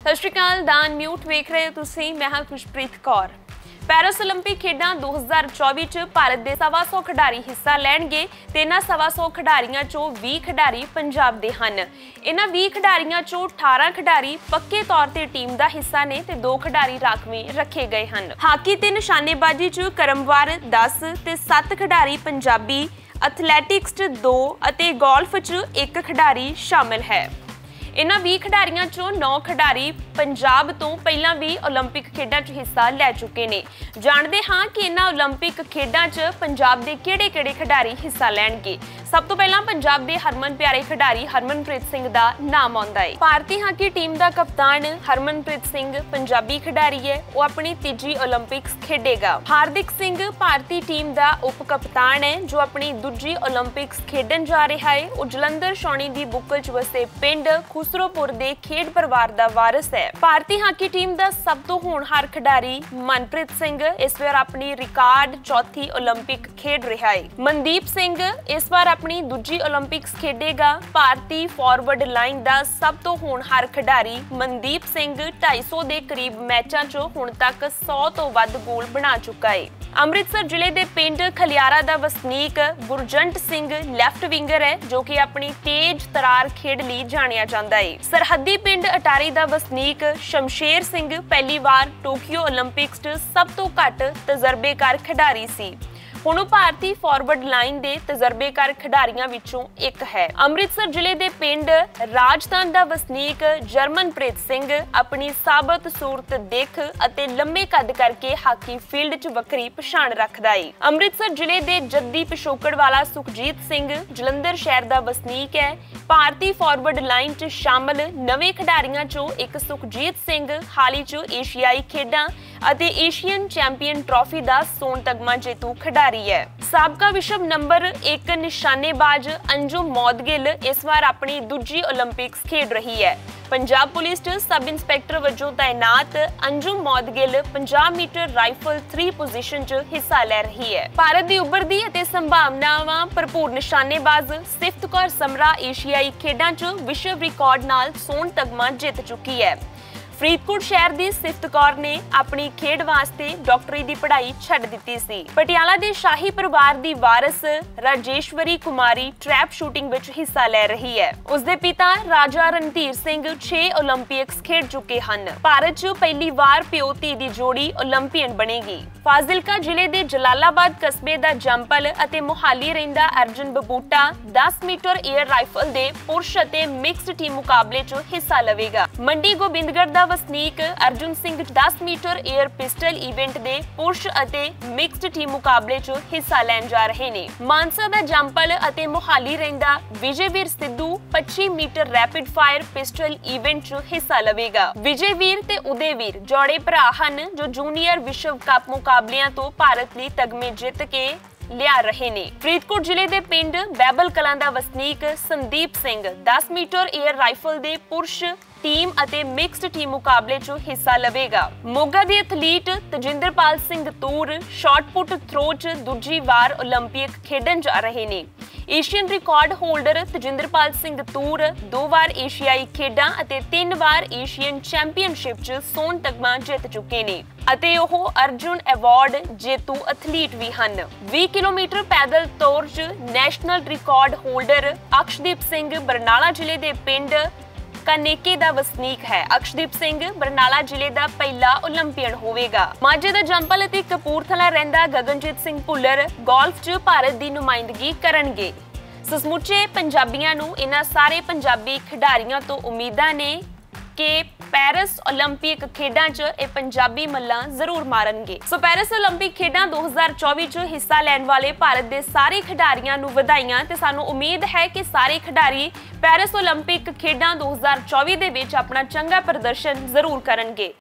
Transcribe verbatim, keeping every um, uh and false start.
सत श्री अकाल दान म्यूट वेख रहे हो तुसीं मैं हां खुशप्रीत कौर। पैरिस ओलंपिक खेडां दो हज़ार चौबीस च भारत के सवा सौ खिडारी हिस्सा लैणगे ते इन्हां सवा सौ खिडारियां चों बीस खिडारी पंजाब दे हन। इन्हां बीस खिडारियां चों अठारह खिडारी पक्के तौर ते टीम दा हिस्सा ने ते दो खिडारी राखवें रखे गए हन। हाकी ते निशानेबाजी च करमवार दस ते सत्त खिडारी पंजाबी, एथलैटिक्स च दो अते गोल्फ च एक खिडारी शामिल है। इन्हां बीस खिडारियां चों नौ खिडारी पंजाब तो पहलां भी ओलंपिक खेडां च हिस्सा लै चुके ने। जाणदे हां कि इन्हां ओलंपिक खेडां च पंजाब दे किहड़े-किहड़े खिडारी हिस्सा लैणगे। सब तो पहलां पंजाब दे हरमन प्यारे खिडारी हरमनप्रीत सिंह दा नाम आउंदा है। भारती हाकी टीम दा कप्तान हरमनप्रीत सिंह पंजाबी खिडारी है, वो अपनी तीजी ओलंपिक्स खेडेगा। हार्दिक सिंह भारती टीम दा उप कप्तान है जो अपनी दूजी ओलंपिक्स खेडन जा रहा है। वो जलंधर छौणी दी बुक्कल च वसे पिंड खुसरोपुर दे खेड परिवार दा वारिस है। भारती हाकी टीम दा सब तो होनहार खिडारी मनप्रीत सिंह इस बार अपनी रिकॉर्ड चौथी ओलंपिक खेड रहा है। मनदीप सिंह इस बार अपनी दूजी ओलंपिक्स खेडेगा। भारती फॉरवर्ड लाइन दा सब तो होनहार खिडारी मनदीप सिंह ढाई सौ दे करीब मैचां चों हुण तक सौ तो वध गोल बना चुका है। अमृतसर जिले के पिंड खलियारा दा वसनीक गुरजंट सिंह लैफ्ट विंगर है जो कि अपनी तेज तरार खेड लई जानिया जांदा है। सरहदी पिंड अटारी दा वसनीक शमशेर सिंह पहली बार टोक्यो ओलंपिक्स च सब तो घट तजर्बेकार खिडारी सी। हुण भारती फॉरवर्ड लाइन दे तजर्बेकार खिडारियां विचों एक है। अमृतसर जिले के पिंड राजधान दा वसनीक जरमनप्रीत सिंह अपनी साबत सूरत दिख अते लंबे कद करके हाकी फील्ड च वक्री पछाण रखदा है। अमृतसर जिले के जद्दी पिछोकड़ वाला सुखजीत सिंह जलंधर शहर का वसनीक है। भारती फॉरवर्ड लाइन च शामिल नवे खिडारियां चों एक सुखजीत सिंह हाल ही च एशियाई खेडां अते एशियन चैंपियन ट्रॉफी का सोन तगमा जेतू खिडारी है। साबका विश्व नंबर एक निशानेबाज अंजुम मौदगिल इस बार अपनी दूजी ओलंपिक्स खेड रही है। पंजाब पुलिस च सब इंस्पैक्टर वजों तैनात अंजुम मौदगिल पचास मीटर राइफल थ्री पोजीशन च हिस्सा ले रही है। भारत दी उभरदी अते संभावनावां भरपूर निशानेबाज सिफ्त कौर समरा एशियाई खेडां च विश्व रिकॉर्ड नाल सोन तगमा जित चुकी है। फरीदकोट शहर की सिफ्त कौर ने अपनी खेड वास्ते डॉक्टरी की पढ़ाई छड्ड दित्ती सी। पटियाला के शाही परिवार की वारिस राजेश्वरी कुमारी ट्रैप शूटिंग विच हिस्सा ले रही है। उसके पिता राजा रणधीर सिंह छे ओलंपिक्स खेड चुके हैं। भारत च पहली बार प्यो धी की जोड़ी ओलंपियन बनेगी। फाजिलका जिले के जलालाबाद कस्बे का जंपल अते मोहाली रहिंदा अर्जुन बबूटा दस मीटर एयर राइफल के पुरुष अते मिक्स्ड टीम मुकाबले च हिस्सा लवेगा। मंडी गोबिंदगढ़ का वसनीक अर्जुन सिंह दस मीटर एयर पिस्टल इवेंट दे पुरुष अते मिक्स्ड टीम मुकाबले च हिस्सा लैन जा रहे ने। मानसा दा जंपल अते मोहाली रहिंदा विजयवीर सिद्धू पच्चीस metre rapid fire pistol event च हिस्सा लवेगा। विजयवीर ते उदयवीर जोड़े भरा हन जो जूनियर विश्व कप मुकाबलियां तो भारत लई तगमे जित के लिया रहे ने। फरीदकोट जिले के पिंड बैबल कलां दा वसनीक संदीप सिंह दस मीटर एयर राइफल दे पुरुष टीम अते मिक्स्ड टीम मुकाबले च हिस्सा लवेगा। मोगा दे athlete Tajinderpal Singh Toor shotput throw च दूजी बार ओलंपिक खेडन जा रहे ने। Asian record holder Tajinderpal Singh Toor दो बार एशियाई खेडां अते तीन बार एशियन चैंपियनशिप च सोन तगमा जित चुके ने अते ओह अर्जुन अवार्ड जेतू एथलीट भी हन। बीस किलोमीटर पैदल दौड़ च national record holder Akshdeep Singh Barnala जिले के पिंड कानेके दा वसनीक है। अक्षदीप सिंह बरनाला जिले का पहला ओलंपियन होवेगा। माझे दा जंपल अते कपूरथला रहिंदा गगनजीत सिंह भुल्लर गोल्फ च भारत की नुमाइंदगी करनगे। सचमुचे पंजाबियां नूं इन्हां सारे पंजाबी खिडारियां तो उम्मीदां ने कि पैरिस ओलंपिक खेडां च ए पंजाबी मल्लां जरूर मारनगे। सो पैरिस ओलंपिक खेडां दो हज़ार चौबीस च हिस्सा लैण वाले भारत के सारे खिडारियां नूं वधाइयां ते सानूं उम्मीद है कि सारे खिडारी पैरिस ओलंपिक खेडां दो हज़ार चौबीस दे विच अपना चंगा प्रदर्शन जरूर करनगे।